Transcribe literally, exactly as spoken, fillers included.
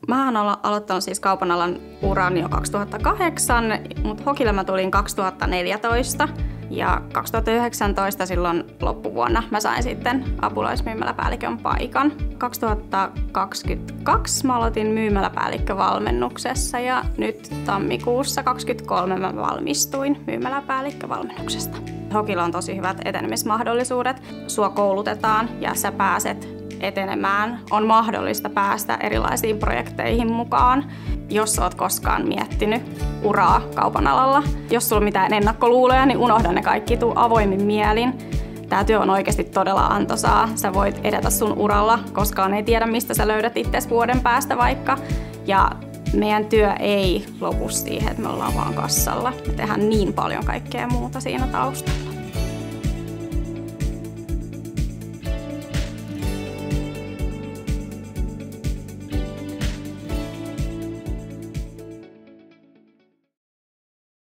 Mähän olen aloittanut siis kaupan alan uran jo kaksituhattakahdeksan, mutta Hokille mä tulin kaksituhattaneljätoista. Ja kaksituhattayhdeksäntoista silloin loppuvuonna mä sain sitten apulaismyymäläpäällikön paikan. kaksituhattakaksikymmentäkaksi mä aloitin myymäläpäällikkövalmennuksessa ja nyt tammikuussa kaksikymmentäkolme mä valmistuin myymäläpäällikkövalmennuksesta. Hokilla on tosi hyvät etenemismahdollisuudet. Sua koulutetaan ja sä pääset etenemään. On mahdollista päästä erilaisiin projekteihin mukaan, jos oot koskaan miettinyt uraa kaupan alalla. Jos sulla on mitään ennakkoluuloja, niin unohda ne kaikki, tuu avoimin mielin. Tää työ on oikeasti todella antoisaa. Sä voit edetä sun uralla, koskaan ei tiedä, mistä sä löydät itses vuoden päästä vaikka. Ja meidän työ ei lopu siihen, että me ollaan vaan kassalla. Me tehdään niin paljon kaikkea muuta siinä taustalla.